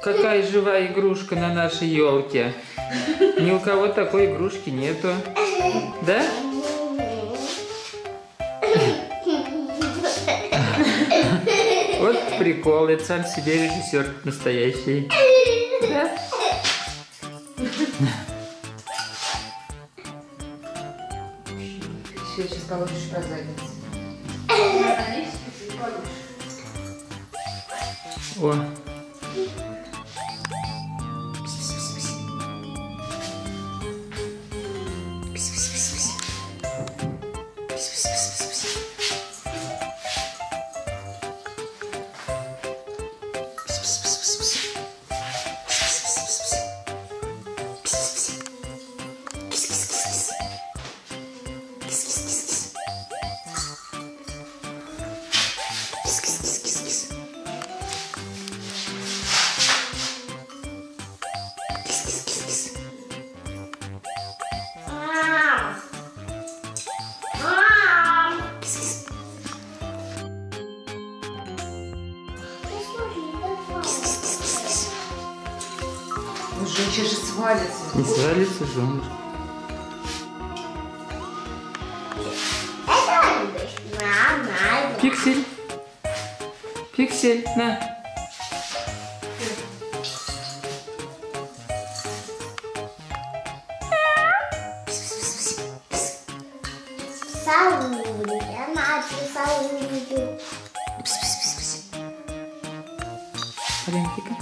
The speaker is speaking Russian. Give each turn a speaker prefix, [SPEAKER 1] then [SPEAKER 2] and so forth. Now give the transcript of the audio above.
[SPEAKER 1] какая живая игрушка на нашей елке. Ни у кого такой игрушки нету. Да? Вот прикол, это сам себе режиссер настоящий. Да?
[SPEAKER 2] Сейчас получишь про задницу.
[SPEAKER 1] О.
[SPEAKER 2] Ну, женщина же свалится.
[SPEAKER 1] Не свалится, Жонушка. Пиксель. Пиксель, на.
[SPEAKER 3] Салуня, Надя, салуня.
[SPEAKER 1] Полянтика.